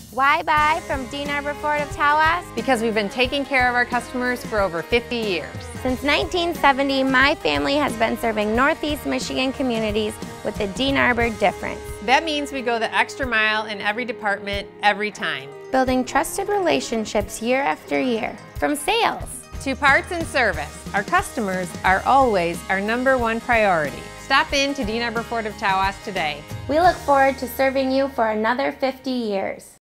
Why buy from Arbour Ford of Tawas? Because we've been taking care of our customers for over 50 years. Since 1970, my family has been serving Northeast Michigan communities with the Dean Arbour difference. That means we go the extra mile in every department, every time. Building trusted relationships year after year. From sales to parts and service, our customers are always our #1 priority. Stop in to Arbour Ford of Tawas today. We look forward to serving you for another 50 years.